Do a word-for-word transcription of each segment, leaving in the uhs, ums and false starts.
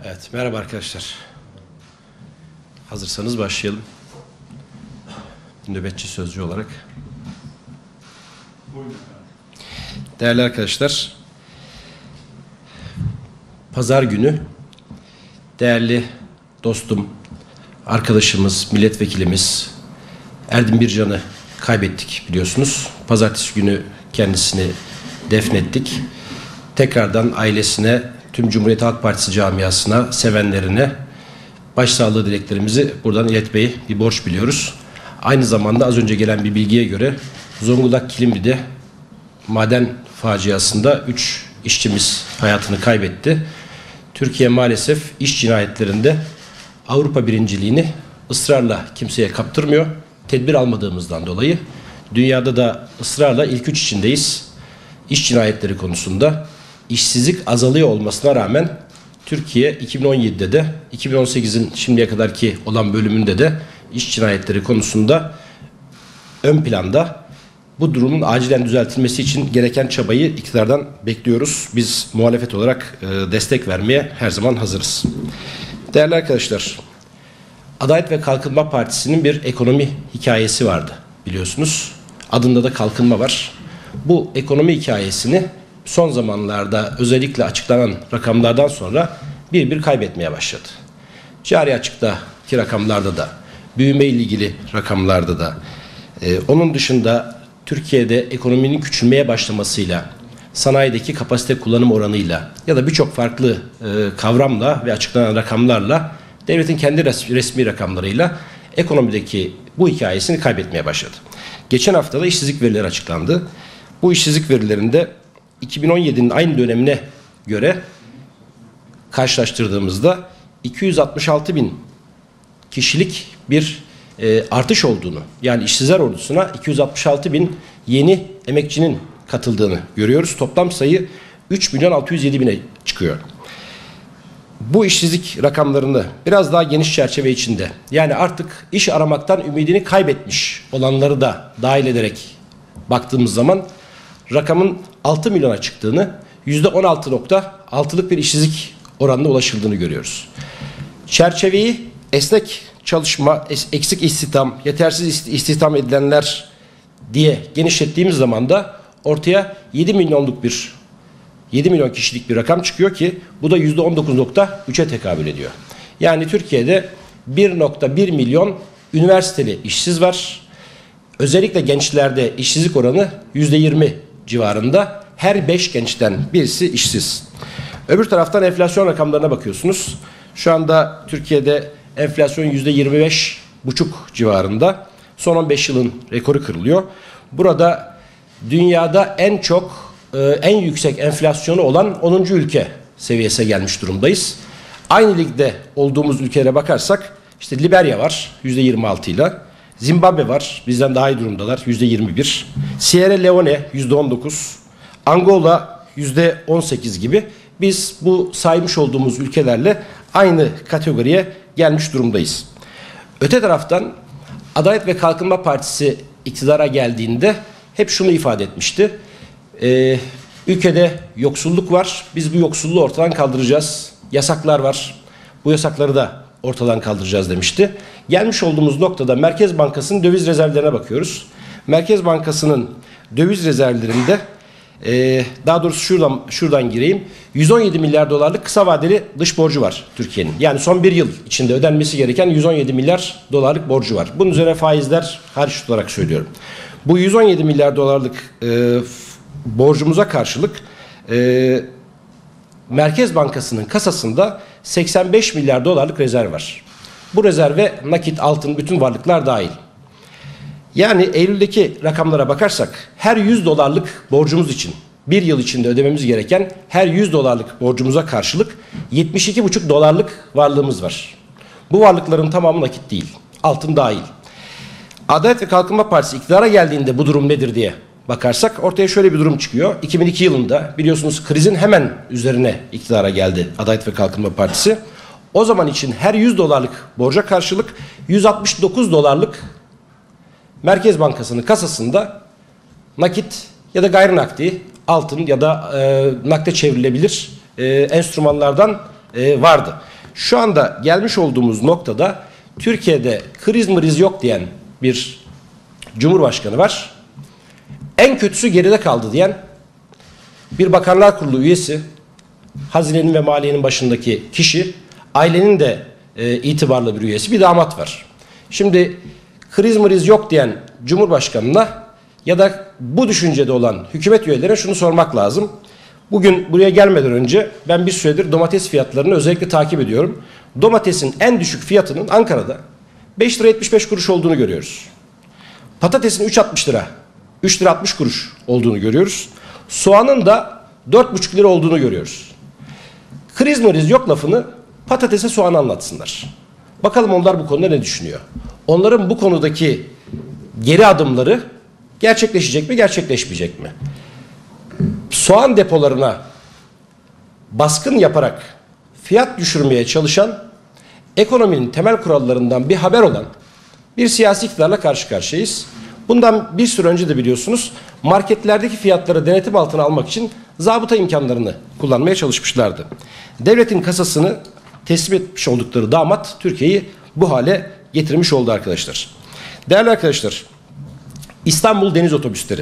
Evet, merhaba arkadaşlar. Hazırsanız başlayalım. Nöbetçi sözcü olarak. Değerli arkadaşlar, Pazar günü değerli dostum, arkadaşımız, milletvekilimiz Erdin Bircan'ı kaybettik biliyorsunuz. Pazartesi günü kendisini defnettik. Tekrardan ailesine, tüm Cumhuriyet Halk Partisi camiasına, sevenlerine başsağlığı dileklerimizi buradan iletmeyi bir borç biliyoruz. Aynı zamanda az önce gelen bir bilgiye göre Zonguldak Kilimli'de maden faciasında üç işçimiz hayatını kaybetti. Türkiye maalesef iş cinayetlerinde Avrupa birinciliğini ısrarla kimseye kaptırmıyor. Tedbir almadığımızdan dolayı dünyada da ısrarla ilk üç içindeyiz. İş cinayetleri konusunda işsizlik azalıyor olmasına rağmen Türkiye iki bin on yedide de iki bin on sekizin şimdiye kadarki olan bölümünde de iş cinayetleri konusunda ön planda. Bu durumun acilen düzeltilmesi için gereken çabayı iktidardan bekliyoruz. Biz muhalefet olarak e, destek vermeye her zaman hazırız. Değerli arkadaşlar, Adalet ve Kalkınma Partisi'nin bir ekonomi hikayesi vardı biliyorsunuz. Adında da kalkınma var. Bu ekonomi hikayesini son zamanlarda özellikle açıklanan rakamlardan sonra bir bir kaybetmeye başladı. Cari açıktaki rakamlarda da, büyüme ile ilgili rakamlarda da, e, onun dışında Türkiye'de ekonominin küçülmeye başlamasıyla, sanayideki kapasite kullanım oranıyla ya da birçok farklı e, kavramla ve açıklanan rakamlarla, devletin kendi res resmi rakamlarıyla ekonomideki bu hikayesini kaybetmeye başladı. Geçen hafta da işsizlik verileri açıklandı. Bu işsizlik verilerinde iki bin on yedinin aynı dönemine göre karşılaştırdığımızda iki yüz altmış altı bin kişilik bir e, artış olduğunu, yani işsizler ordusuna iki yüz altmış altı bin yeni emekçinin katıldığını görüyoruz. Toplam sayı üç milyon altı yüz yedi bine çıkıyor. Bu işsizlik rakamlarını biraz daha geniş çerçeve içinde, yani artık iş aramaktan ümidini kaybetmiş olanları da dahil ederek baktığımız zaman rakamın altı milyona çıktığını, yüzde on altı nokta altı'lık bir işsizlik oranına ulaşıldığını görüyoruz. Çerçeveyi esnek çalışma, eksik istihdam, yetersiz istihdam edilenler diye genişlettiğimiz zaman da ortaya yedi milyonluk bir yedi milyon kişilik bir rakam çıkıyor ki bu da yüzde on dokuz nokta üç'e tekabül ediyor. Yani Türkiye'de bir nokta bir milyon üniversiteli işsiz var. Özellikle gençlerde işsizlik oranı yüzde yirmi civarında. Her beş gençten birisi işsiz. Öbür taraftan enflasyon rakamlarına bakıyorsunuz. Şu anda Türkiye'de enflasyon yüzde yirmi beş buçuk civarında. Son on beş yılın rekoru kırılıyor. Burada dünyada en çok, en yüksek enflasyonu olan onuncu ülke seviyesine gelmiş durumdayız. Aynı ligde olduğumuz ülkelere bakarsak işte Liberya var yüzde yirmi altı ile. Zimbabwe var, bizden daha iyi durumdalar, yüzde yirmi bir. Sierra Leone yüzde on dokuz. Angola yüzde on sekiz gibi. Biz bu saymış olduğumuz ülkelerle aynı kategoriye gelmiş durumdayız. Öte taraftan Adalet ve Kalkınma Partisi iktidara geldiğinde hep şunu ifade etmişti. Ee, ülkede yoksulluk var, biz bu yoksulluğu ortadan kaldıracağız. Yasaklar var, bu yasakları da ortadan kaldıracağız demişti. Gelmiş olduğumuz noktada Merkez Bankası'nın döviz rezervlerine bakıyoruz. Merkez Bankası'nın döviz rezervlerinde e, daha doğrusu şuradan şuradan gireyim. yüz on yedi milyar dolarlık kısa vadeli dış borcu var Türkiye'nin. Yani son bir yıl içinde ödenmesi gereken yüz on yedi milyar dolarlık borcu var. Bunun üzerine faizler hariç tutularak söylüyorum. Bu yüz on yedi milyar dolarlık e, borcumuza karşılık e, Merkez Bankası'nın kasasında seksen beş milyar dolarlık rezerv var. Bu rezerve nakit, altın, bütün varlıklar dahil. Yani Eylül'deki rakamlara bakarsak her yüz dolarlık borcumuz için bir yıl içinde ödememiz gereken her yüz dolarlık borcumuza karşılık yetmiş iki buçuk dolarlık varlığımız var. Bu varlıkların tamamı nakit değil, altın dahil. Adalet ve Kalkınma Partisi iktidara geldiğinde bu durum nedir diye bakarsak ortaya şöyle bir durum çıkıyor. iki bin iki yılında biliyorsunuz krizin hemen üzerine iktidara geldi Adalet ve Kalkınma Partisi. O zaman için her yüz dolarlık borca karşılık yüz altmış dokuz dolarlık Merkez Bankası'nın kasasında nakit ya da gayrimakdi, altın ya da e, nakde çevrilebilir e, enstrümanlardan e, vardı. Şu anda gelmiş olduğumuz noktada Türkiye'de kriz mriz yok diyen bir Cumhurbaşkanı var. En kötüsü geride kaldı diyen bir Bakanlar Kurulu üyesi, Hazinenin ve Maliyenin başındaki kişi, ailenin de e, itibarlı bir üyesi, bir damat var. Şimdi kriz mriz yok diyen Cumhurbaşkanı'na ya da bu düşüncede olan hükümet üyelerine şunu sormak lazım. Bugün buraya gelmeden önce ben bir süredir domates fiyatlarını özellikle takip ediyorum. Domatesin en düşük fiyatının Ankara'da beş lira yetmiş beş kuruş olduğunu görüyoruz. Patatesin üç altmış lira, üç lira altmış kuruş olduğunu görüyoruz. Soğanın da dört buçuk lira olduğunu görüyoruz. Kriz mriz yok lafını patatese soğanı anlatsınlar. Bakalım onlar bu konuda ne düşünüyor? Onların bu konudaki geri adımları gerçekleşecek mi, gerçekleşmeyecek mi? Soğan depolarına baskın yaparak fiyat düşürmeye çalışan, ekonominin temel kurallarından bir haber olan bir siyasi iktidarla karşı karşıyayız. Bundan bir süre önce de biliyorsunuz marketlerdeki fiyatları denetim altına almak için zabıta imkanlarını kullanmaya çalışmışlardı. Devletin kasasını teslim etmiş oldukları damat Türkiye'yi bu hale getirmiş oldu arkadaşlar. Değerli arkadaşlar, İstanbul Deniz Otobüsleri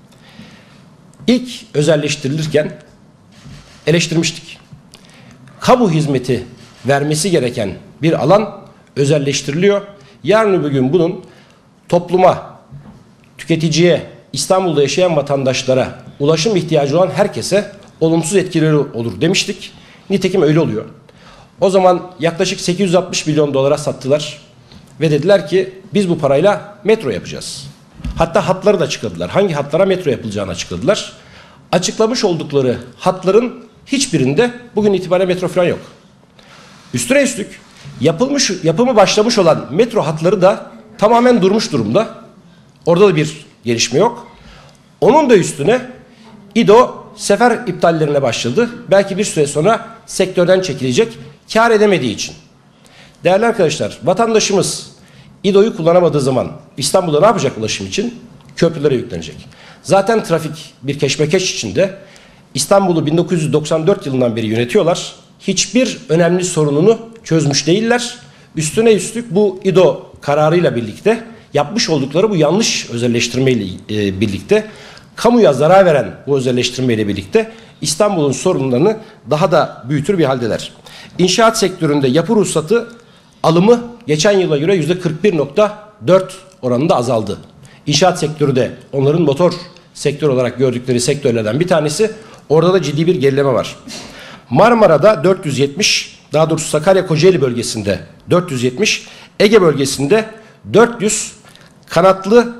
ilk özelleştirilirken eleştirmiştik. Kamu hizmeti vermesi gereken bir alan özelleştiriliyor. Yarın öbür gün bunun topluma, tüketiciye, İstanbul'da yaşayan vatandaşlara, ulaşım ihtiyacı olan herkese olumsuz etkileri olur demiştik. Nitekim öyle oluyor. O zaman yaklaşık sekiz yüz altmış milyon dolara sattılar ve dediler ki biz bu parayla metro yapacağız. Hatta hatları da açıkladılar. Hangi hatlara metro yapılacağını açıkladılar. Açıklamış oldukları hatların hiçbirinde bugün itibariyle metro falan yok. Üstüne üstlük yapılmış, yapımı başlamış olan metro hatları da tamamen durmuş durumda. Orada da bir gelişme yok. Onun da üstüne İDO sefer iptallerine başladı. Belki bir süre sonra sektörden çekilecek, kar edemediği için. Değerli arkadaşlar, vatandaşımız İDO'yu kullanamadığı zaman İstanbul'da ne yapacak ulaşım için? Köprülere yüklenecek. Zaten trafik bir keşmekeş içinde. İstanbul'u bin dokuz yüz doksan dört yılından beri yönetiyorlar. Hiçbir önemli sorununu çözmüş değiller. Üstüne üstlük bu İDO kararıyla birlikte yapmış oldukları bu yanlış özelleştirmeyle e, birlikte kamuya zarar veren bu özelleştirmeyle birlikte İstanbul'un sorunlarını daha da büyütür bir haldeler. İnşaat sektöründe yapı ruhsatı alımı geçen yıla göre yüzde kırk bir nokta dört oranında azaldı. İnşaat sektörü de onların motor sektör olarak gördükleri sektörlerden bir tanesi. Orada da ciddi bir gerileme var. Marmara'da dört yüz yetmiş, daha doğrusu Sakarya Kocaeli bölgesinde dört yüz yetmiş, Ege bölgesinde dört yüz kanatlı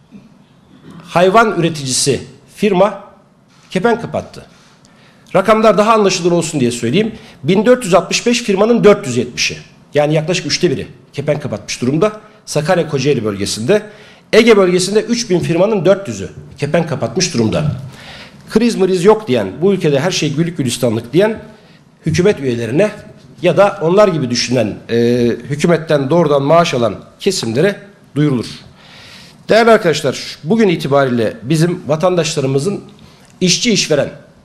hayvan üreticisi firma kepenk kapattı. Rakamlar daha anlaşılır olsun diye söyleyeyim. bin dört yüz altmış beş firmanın dört yüz yetmişi, yani yaklaşık üçte biri kepenk kapatmış durumda. Sakarya Kocaeli bölgesinde. Ege bölgesinde üç bin firmanın dört yüzü kepenk kapatmış durumda. Kriz mriz yok diyen, bu ülkede her şey güllük gülistanlık diyen hükümet üyelerine ya da onlar gibi düşünen e, hükümetten doğrudan maaş alan kesimlere duyurulur. Değerli arkadaşlar, bugün itibariyle bizim vatandaşlarımızın işçi işveren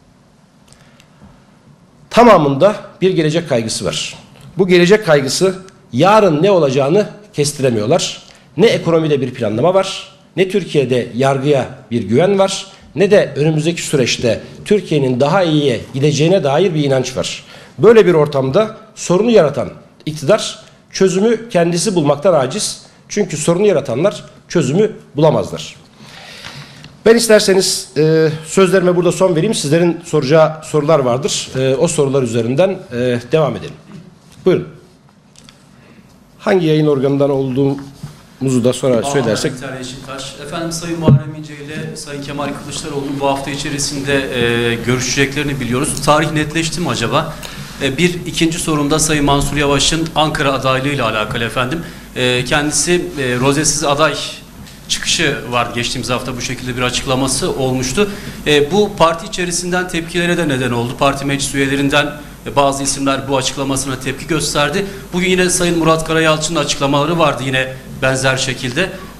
tamamında bir gelecek kaygısı var. Bu gelecek kaygısı yarın ne olacağını kestiremiyorlar. Ne ekonomide bir planlama var, ne Türkiye'de yargıya bir güven var, ne de önümüzdeki süreçte Türkiye'nin daha iyiye gideceğine dair bir inanç var. Böyle bir ortamda sorunu yaratan iktidar çözümü kendisi bulmaktan aciz. Çünkü sorunu yaratanlar çözümü bulamazlar. Ben isterseniz e, sözlerime burada son vereyim. Sizlerin soracağı sorular vardır. E, o sorular üzerinden e, devam edelim. Buyurun. Hangi yayın organından olduğumuzu da sonra Aa, söylersek. Efendim, Sayın Muharrem İnce ile Sayın Kemal Kılıçdaroğlu'nun bu hafta içerisinde e, görüşeceklerini biliyoruz. Tarih netleşti mi acaba? E, bir ikinci sorumda Sayın Mansur Yavaş'ın Ankara adaylığıyla alakalı efendim. E, kendisi e, rozesiz aday çıkışı vardı. Geçtiğimiz hafta bu şekilde bir açıklaması olmuştu. E, bu parti içerisinden tepkilere de neden oldu. Parti meclis üyelerinden e, bazı isimler bu açıklamasına tepki gösterdi. Bugün yine Sayın Murat Karayalçın'ın açıklamaları vardı yine benzer şekilde.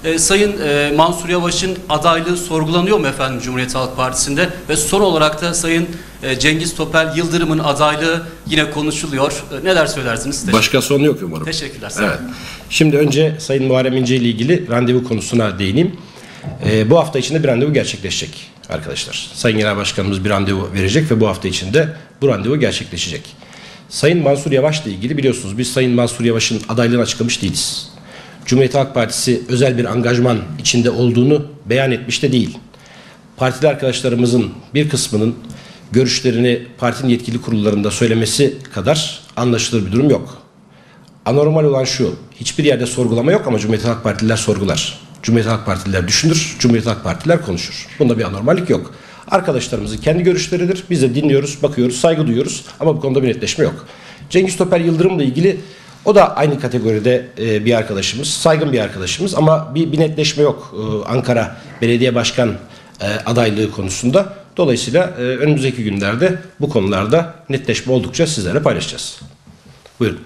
E, Sayın e, Mansur Yavaş'ın adaylığı sorgulanıyor mu efendim Cumhuriyet Halk Partisi'nde? Ve son olarak da Sayın e, Cengiz Topel Yıldırım'ın adaylığı yine konuşuluyor. E, neler söylersiniz? Teşekkür Başka sonu yok umarım. Teşekkürler. Sağ olun. Evet. Şimdi önce Sayın Muharrem İnce ile ilgili randevu konusuna değineyim. Ee, bu hafta içinde bir randevu gerçekleşecek arkadaşlar. Sayın Genel Başkanımız bir randevu verecek ve bu hafta içinde bu randevu gerçekleşecek. Sayın Mansur Yavaş ile ilgili biliyorsunuz biz Sayın Mansur Yavaş'ın adaylığını açıklamış değiliz. Cumhuriyet Halk Partisi özel bir angajman içinde olduğunu beyan etmiş de değil. Partili arkadaşlarımızın bir kısmının görüşlerini partinin yetkili kurullarında söylemesi kadar anlaşılır bir durum yok. Anormal olan şu, hiçbir yerde sorgulama yok ama Cumhuriyet Halk Partililer sorgular. Cumhuriyet Halk Partililer düşünür, Cumhuriyet Halk Partililer konuşur. Bunda bir anormallik yok. Arkadaşlarımızın kendi görüşleridir. Biz de dinliyoruz, bakıyoruz, saygı duyuyoruz ama bu konuda bir netleşme yok. Cengiz Topel Yıldırım'la ilgili o da aynı kategoride bir arkadaşımız, saygın bir arkadaşımız ama bir, bir netleşme yok Ankara Belediye Başkan adaylığı konusunda. Dolayısıyla önümüzdeki günlerde bu konularda netleşme oldukça sizlerle paylaşacağız. Buyurun.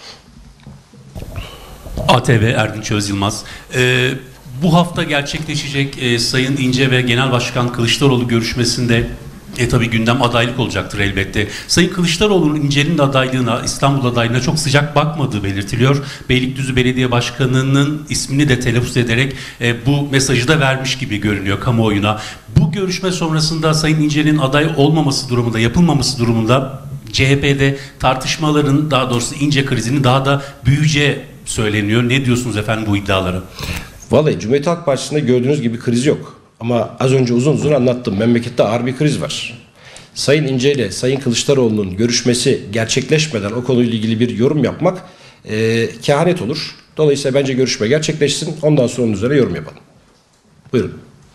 A T V Erdinç Öz Yılmaz. Ee, bu hafta gerçekleşecek e, Sayın İnce ve Genel Başkan Kılıçdaroğlu görüşmesinde e tabi gündem adaylık olacaktır elbette. Sayın Kılıçdaroğlu'nun İnce'nin adaylığına, İstanbul adaylığına çok sıcak bakmadığı belirtiliyor. Beylikdüzü Belediye Başkanı'nın ismini de telaffuz ederek e, bu mesajı da vermiş gibi görünüyor kamuoyuna. Bu görüşme sonrasında Sayın İnce'nin aday olmaması durumunda, yapılmaması durumunda C H P'de tartışmaların, daha doğrusu İnce krizinin daha da büyüyeceği söyleniyor. Ne diyorsunuz efendim bu iddialara? Vallahi Cumhuriyet Halk Partisi'nde gördüğünüz gibi kriz yok. Ama az önce uzun uzun anlattım. Memlekette ağır bir kriz var. Sayın İnce ile Sayın Kılıçdaroğlu'nun görüşmesi gerçekleşmeden o konuyla ilgili bir yorum yapmak e, kehanet olur. Dolayısıyla bence görüşme gerçekleşsin. Ondan sonra onun üzerine yorum yapalım. Buyurun.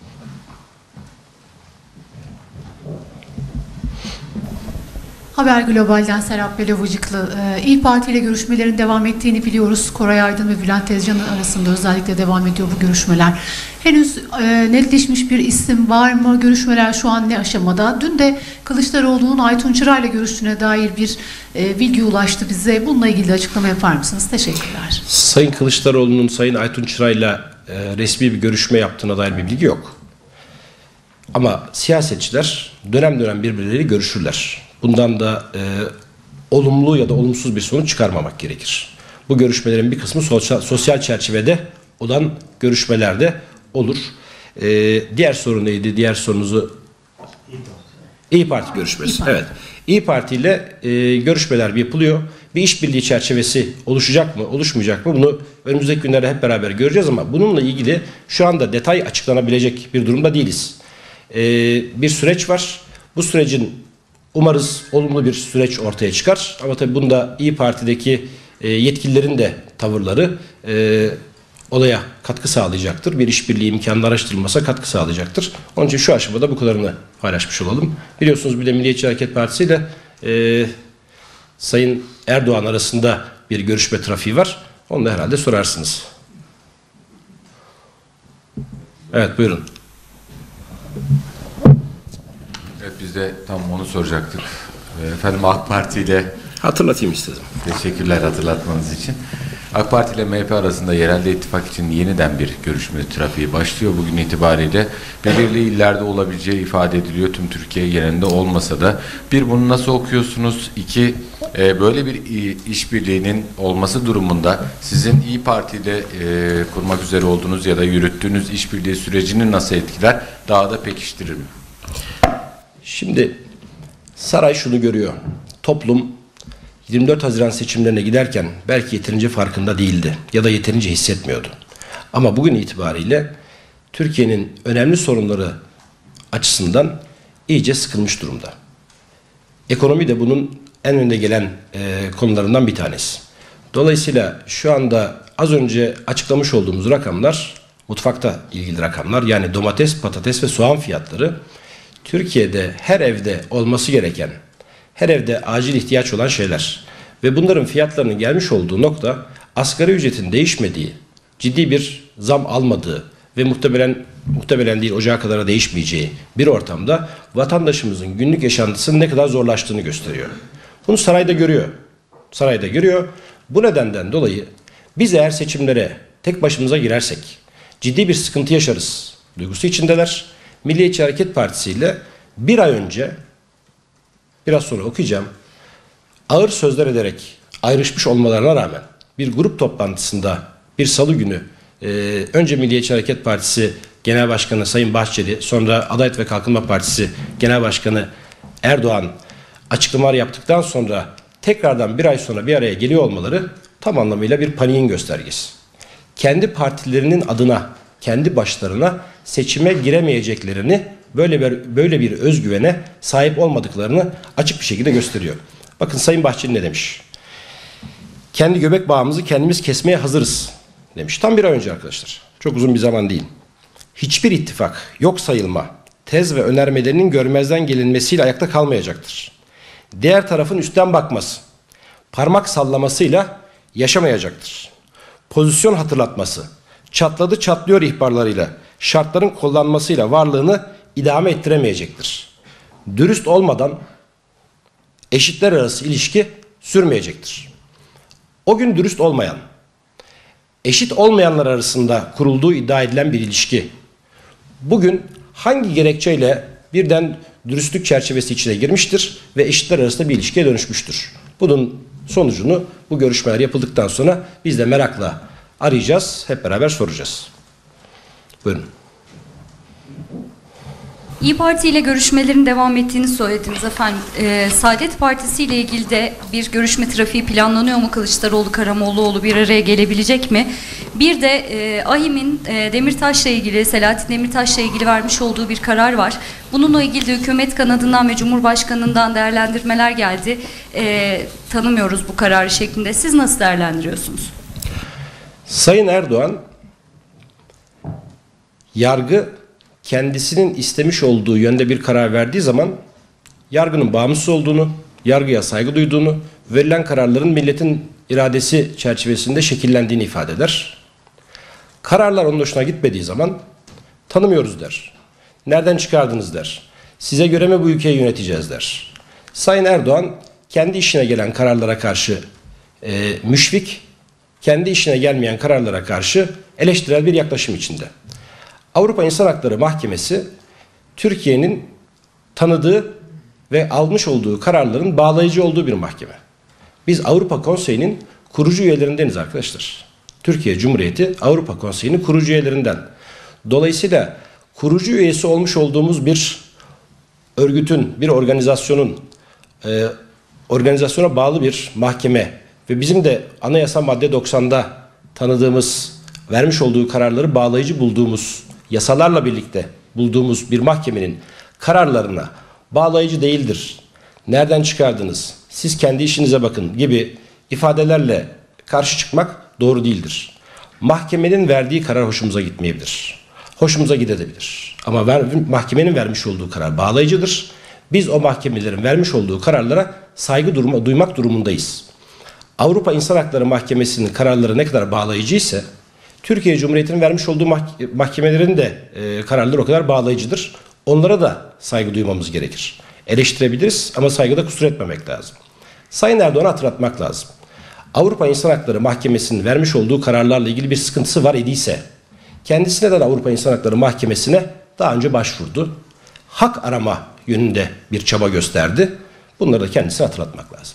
Haber Global'den Serap Belovacıklı. Ee, İYİ Parti ile görüşmelerin devam ettiğini biliyoruz. Koray Aydın ve Bülent Tezcan'ın arasında özellikle devam ediyor bu görüşmeler. Henüz e, netleşmiş bir isim var mı? Görüşmeler şu an ne aşamada? Dün de Kılıçdaroğlu'nun Aytun Çıra ile görüştüğüne dair bir e, bilgi ulaştı bize. Bununla ilgili de açıklama yapar mısınız? Teşekkürler. Sayın Kılıçdaroğlu'nun Sayın Aytun Çıra ile e, resmi bir görüşme yaptığına dair bir bilgi yok. Ama siyasetçiler dönem dönem birbirleriyle görüşürler. Bundan da e, olumlu ya da olumsuz bir sonuç çıkarmamak gerekir. Bu görüşmelerin bir kısmı sosyal, sosyal çerçevede olan görüşmelerde olur. E, diğer sorun neydi? Diğer sorunuzu İYİ Parti görüşmesi. İYİ Parti. Evet. İYİ Parti ile e, görüşmeler yapılıyor. Bir işbirliği çerçevesi oluşacak mı, oluşmayacak mı? Bunu önümüzdeki günlerde hep beraber göreceğiz ama bununla ilgili şu anda detay açıklanabilecek bir durumda değiliz. E, bir süreç var. Bu sürecin umarız olumlu bir süreç ortaya çıkar. Ama tabii bunda İYİ Parti'deki e, yetkililerin de tavırları e, olaya katkı sağlayacaktır. Bir işbirliği imkanı araştırılmasa katkı sağlayacaktır. Onun için şu aşamada bu kadarını paylaşmış olalım. Biliyorsunuz bir de Milliyetçi Hareket Partisi ile e, Sayın Erdoğan arasında bir görüşme trafiği var. Onu da herhalde sorarsınız. Evet, buyurun. Evet, biz de tam onu soracaktık. Efendim AK Parti ile Hatırlatayım istedim. teşekkürler hatırlatmanız için. AK Parti ile M H P arasında yerelde ittifak için yeniden bir görüşme trafiği başlıyor. Bugün itibariyle belirli illerde olabileceği ifade ediliyor. Tüm Türkiye genelinde olmasa da. Bir, bunu nasıl okuyorsunuz? İki, e, böyle bir işbirliğinin olması durumunda sizin İYİ Parti ile e, kurmak üzere olduğunuz ya da yürüttüğünüz işbirliği sürecini nasıl etkiler? Daha da pekiştirir mi? Şimdi saray şunu görüyor. Toplum yirmi dört Haziran seçimlerine giderken belki yeterince farkında değildi ya da yeterince hissetmiyordu. Ama bugün itibariyle Türkiye'nin önemli sorunları açısından iyice sıkılmış durumda. Ekonomi de bunun en önde gelen e, konularından bir tanesi. Dolayısıyla şu anda az önce açıklamış olduğumuz rakamlar, mutfakta ilgili rakamlar, yani domates, patates ve soğan fiyatları Türkiye'de her evde olması gereken, her evde acil ihtiyaç olan şeyler. Ve bunların fiyatlarının gelmiş olduğu nokta asgari ücretin değişmediği, ciddi bir zam almadığı ve muhtemelen muhtemelen değil ocağa kadar değişmeyeceği bir ortamda vatandaşımızın günlük yaşantısının ne kadar zorlaştığını gösteriyor. Bunu sarayda görüyor. Sarayda görüyor. Bu nedenden dolayı biz eğer seçimlere tek başımıza girersek, ciddi bir sıkıntı yaşarız duygusu içindeler. Milliyetçi Hareket Partisi ile bir ay önce, biraz sonra okuyacağım, ağır sözler ederek ayrışmış olmalarına rağmen bir grup toplantısında bir salı günü e, önce Milliyetçi Hareket Partisi Genel Başkanı Sayın Bahçeli, sonra Adalet ve Kalkınma Partisi Genel Başkanı Erdoğan açıklamalar yaptıktan sonra tekrardan bir ay sonra bir araya geliyor olmaları tam anlamıyla bir paniğin göstergesi. Kendi partilerinin adına, kendi başlarına seçime giremeyeceklerini, böyle bir, böyle bir özgüvene sahip olmadıklarını açık bir şekilde gösteriyor. Bakın Sayın Bahçeli ne demiş? Kendi göbek bağımızı kendimiz kesmeye hazırız demiş. Tam bir ay önce arkadaşlar. Çok uzun bir zaman değil. Hiçbir ittifak, yok sayılma, tez ve önermelerinin görmezden gelinmesiyle ayakta kalmayacaktır. Diğer tarafın üstten bakması, parmak sallamasıyla yaşamayacaktır. Pozisyon hatırlatması, çatladı çatlıyor ihbarlarıyla, şartların kullanmasıyla varlığını idame ettiremeyecektir. Dürüst olmadan eşitler arası ilişki sürmeyecektir. O gün dürüst olmayan, eşit olmayanlar arasında kurulduğu iddia edilen bir ilişki, bugün hangi gerekçeyle birden dürüstlük çerçevesi içine girmiştir ve eşitler arasında bir ilişkiye dönüşmüştür? Bunun sonucunu bu görüşmeler yapıldıktan sonra biz de merakla arayacağız, hep beraber soracağız. Buyurun. İYİ Parti ile görüşmelerin devam ettiğini söylediniz efendim. Ee, Saadet Partisi ile ilgili de bir görüşme trafiği planlanıyor mu? Kılıçdaroğlu, Karamollaoğlu bir araya gelebilecek mi? Bir de e, AİHM'in e, Demirtaş'la ilgili, Selahattin Demirtaş'la ilgili vermiş olduğu bir karar var. Bununla ilgili de hükümet kanadından ve Cumhurbaşkanı'ndan değerlendirmeler geldi. E, tanımıyoruz bu kararı şeklinde. Siz nasıl değerlendiriyorsunuz? Sayın Erdoğan, yargı kendisinin istemiş olduğu yönde bir karar verdiği zaman yargının bağımsız olduğunu, yargıya saygı duyduğunu, verilen kararların milletin iradesi çerçevesinde şekillendiğini ifade eder. Kararlar onun hoşuna gitmediği zaman tanımıyoruz der. Nereden çıkardınız der. Size göre mi bu ülkeyi yöneteceğiz der. Sayın Erdoğan kendi işine gelen kararlara karşı e, müşfik, kendi işine gelmeyen kararlara karşı eleştirel bir yaklaşım içinde. Avrupa İnsan Hakları Mahkemesi Türkiye'nin tanıdığı ve almış olduğu kararların bağlayıcı olduğu bir mahkeme. Biz Avrupa Konseyi'nin kurucu üyelerindeniz arkadaşlar. Türkiye Cumhuriyeti Avrupa Konseyi'nin kurucu üyelerinden. Dolayısıyla kurucu üyesi olmuş olduğumuz bir örgütün, bir organizasyonun e, organizasyona bağlı bir mahkeme ve bizim de anayasa madde doksanda tanıdığımız, vermiş olduğu kararları bağlayıcı bulduğumuz, yasalarla birlikte bulduğumuz bir mahkemenin kararlarına bağlayıcı değildir, nereden çıkardınız, siz kendi işinize bakın gibi ifadelerle karşı çıkmak doğru değildir. Mahkemenin verdiği karar hoşumuza gitmeyebilir. Hoşumuza gidebilir. Ama ver, mahkemenin vermiş olduğu karar bağlayıcıdır. Biz o mahkemelerin vermiş olduğu kararlara saygı duruma, duymak durumundayız. Avrupa İnsan Hakları Mahkemesi'nin kararları ne kadar bağlayıcı ise Türkiye Cumhuriyeti'nin vermiş olduğu mah- mahkemelerin de e, kararları o kadar bağlayıcıdır. Onlara da saygı duymamız gerekir. Eleştirebiliriz ama saygıda kusur etmemek lazım. Sayın Erdoğan'a hatırlatmak lazım. Avrupa İnsan Hakları Mahkemesi'nin vermiş olduğu kararlarla ilgili bir sıkıntısı var idiyse, kendisi neden Avrupa İnsan Hakları Mahkemesi'ne daha önce başvurdu? Hak arama yönünde bir çaba gösterdi. Bunları da kendisine hatırlatmak lazım.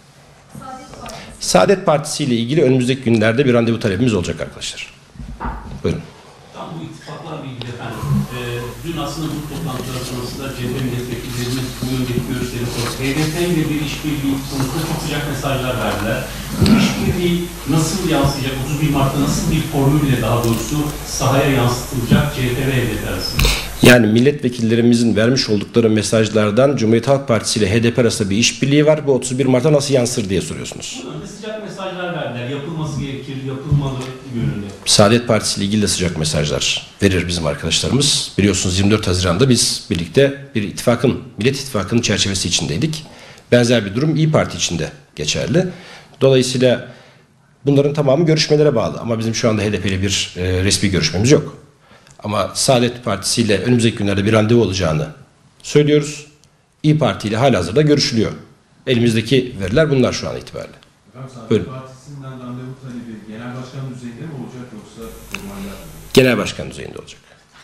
Saadet Partisi ile ilgili önümüzdeki günlerde bir randevu talebimiz olacak arkadaşlar. Buyurun. Tam bu ittifaklarla ilgili efendim, e, dün aslında bu toplantılar sonrasında C H P milletvekillerinin bu yöndeki görüşlerini sordu. H D P ile bir işbirliği konusunda çok sıcak mesajlar verdiler. Bu işbirliği nasıl yansıyacak? otuz bir Mart'ta nasıl bir formülle daha doğrusu sahaya yansıtılacak C H P ve H D P arasında? Yani milletvekillerimizin vermiş oldukları mesajlardan Cumhuriyet Halk Partisi ile H D P arasında bir işbirliği var. Bu otuz bir Mart'a nasıl yansır diye soruyorsunuz. Önde sıcak mesajlar verdiler. Yapılması gerekir, yapılmalı yönünde. Saadet Partisi ile ilgili de sıcak mesajlar verir bizim arkadaşlarımız. Biliyorsunuz yirmi dört Haziran'da biz birlikte bir ittifakın, Millet İttifakı'nın çerçevesi içindeydik. Benzer bir durum İYİ Parti için de geçerli. Dolayısıyla bunların tamamı görüşmelere bağlı. Ama bizim şu anda H D P ile bir e, resmi görüşmemiz yok. Ama Saadet Partisi ile önümüzdeki günlerde bir randevu olacağını söylüyoruz. İYİ Parti ile halihazırda görüşülüyor. Elimizdeki veriler bunlar şu an itibariyle. Saadet Buyurun. Partisi'nden randevu talebi genel başkan düzeyinde mi olacak yoksa normalde mi? Genel başkan düzeyinde olacak.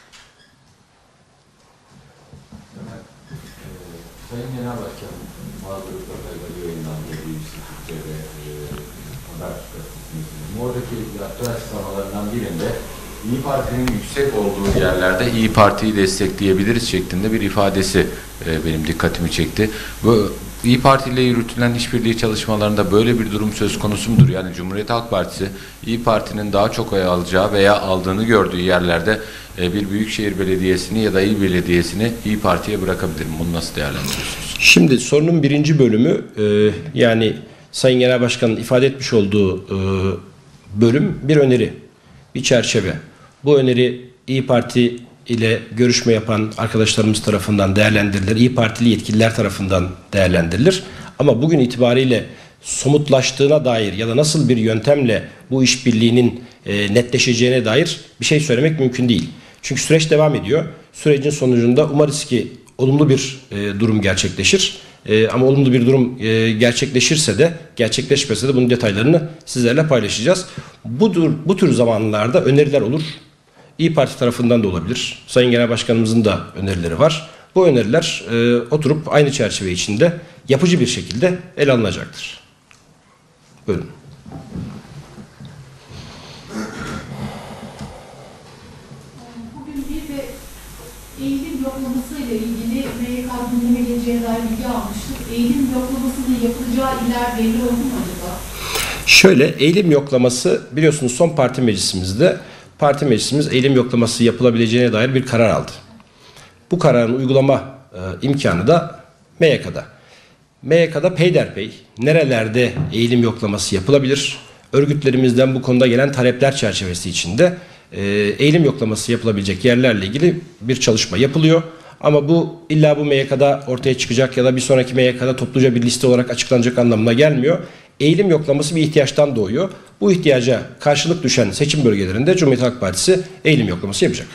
Sayın Genel Başkanım, bazı röportajları yayınlandı B B C Türkçe ve e, haber gazetesinin. Oradaki yaptığı açıklamalarından birinde İYİ Parti'nin yüksek olduğu yerlerde İYİ Parti'yi destekleyebiliriz şeklinde bir ifadesi e, benim dikkatimi çekti. Bu İYİ Parti ile yürütülen işbirliği çalışmalarında böyle bir durum söz konusu mudur? Yani Cumhuriyet Halk Partisi İYİ Parti'nin daha çok oy alacağı veya aldığını gördüğü yerlerde e, bir büyükşehir belediyesini ya da il belediyesini İYİ Parti'ye bırakabilir mi? Bunu nasıl değerlendiriyorsunuz? Şimdi sorunun birinci bölümü e, yani Sayın Genel Başkan'ın ifade etmiş olduğu e, bölüm bir öneri, bir çerçeve. Bu öneri İYİ Parti ile görüşme yapan arkadaşlarımız tarafından değerlendirilir. İYİ Partili yetkililer tarafından değerlendirilir. Ama bugün itibariyle somutlaştığına dair ya da nasıl bir yöntemle bu işbirliğinin e, netleşeceğine dair bir şey söylemek mümkün değil. Çünkü süreç devam ediyor. Sürecin sonucunda umarız ki olumlu bir e, durum gerçekleşir. E, ama olumlu bir durum e, gerçekleşirse de, gerçekleşmese de bunun detaylarını sizlerle paylaşacağız. Bu, bu tür zamanlarda öneriler olur. İYİ Parti tarafından da olabilir. Sayın Genel Başkanımızın da önerileri var. Bu öneriler e, oturup aynı çerçeve içinde yapıcı bir şekilde ele alınacaktır. Buyurun. Bugün bir de eğilim yoklaması ile ilgili M Y K gündeme geleceğine dair bilgi almıştık. Eğilim yoklamasının yapılacağı iller belli oldu mu acaba? Şöyle, eğilim yoklaması biliyorsunuz son parti meclisimizde parti meclisimiz eğilim yoklaması yapılabileceğine dair bir karar aldı. Bu kararın uygulama e, imkanı da M Y K'da. M Y K'da peyderpey nerelerde eğilim yoklaması yapılabilir? Örgütlerimizden bu konuda gelen talepler çerçevesi içinde e, eğilim yoklaması yapılabilecek yerlerle ilgili bir çalışma yapılıyor. Ama bu illa bu M Y K'da ortaya çıkacak ya da bir sonraki M Y K'da topluca bir liste olarak açıklanacak anlamına gelmiyor. Eğilim yoklaması bir ihtiyaçtan doğuyor. Bu ihtiyaca karşılık düşen seçim bölgelerinde Cumhuriyet Halk Partisi eğilim yoklaması yapacak.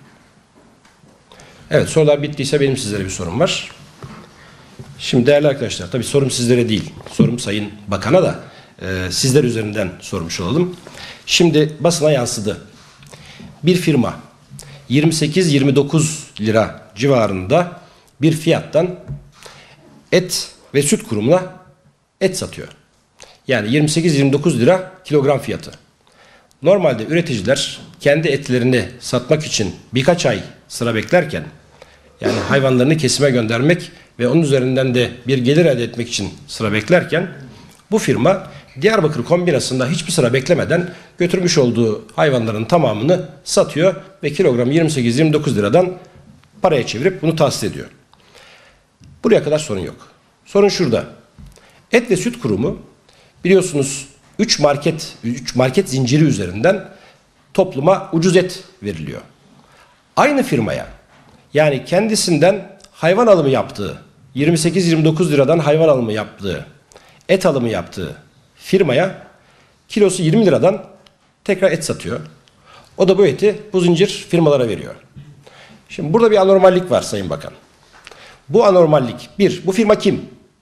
Evet, sorular bittiyse benim sizlere bir sorum var. Şimdi değerli arkadaşlar, tabii sorum sizlere değil, sorum Sayın Bakan'a da e, sizler üzerinden sormuş olalım. Şimdi basına yansıdı. Bir firma yirmi sekiz yirmi dokuz lira civarında bir fiyattan et ve süt kurumuna et satıyor. Yani yirmi sekiz yirmi dokuz lira kilogram fiyatı. Normalde üreticiler kendi etlerini satmak için birkaç ay sıra beklerken, yani hayvanlarını kesime göndermek ve onun üzerinden de bir gelir elde etmek için sıra beklerken, bu firma Diyarbakır kombinasında hiçbir sıra beklemeden götürmüş olduğu hayvanların tamamını satıyor ve kilogram yirmi sekiz yirmi dokuz liradan paraya çevirip bunu tahsis ediyor. Buraya kadar sorun yok. Sorun şurada. Et ve Süt Kurumu biliyorsunuz üç market üç market zinciri üzerinden topluma ucuz et veriliyor. Aynı firmaya, yani kendisinden hayvan alımı yaptığı, yirmi sekiz yirmi dokuz liradan hayvan alımı yaptığı, et alımı yaptığı firmaya kilosu yirmi liradan tekrar et satıyor. O da bu eti bu zincir firmalara veriyor. Şimdi burada bir anormallik var Sayın Bakan. Bu anormallik, bir, bu firma kim?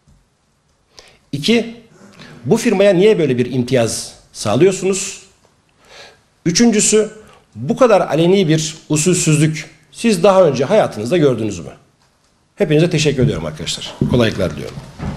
İki, bu firmaya niye böyle bir imtiyaz sağlıyorsunuz? Üçüncüsü, bu kadar aleni bir usulsüzlük siz daha önce hayatınızda gördünüz mü? Hepinize teşekkür ediyorum arkadaşlar. Kolaylıklar diliyorum.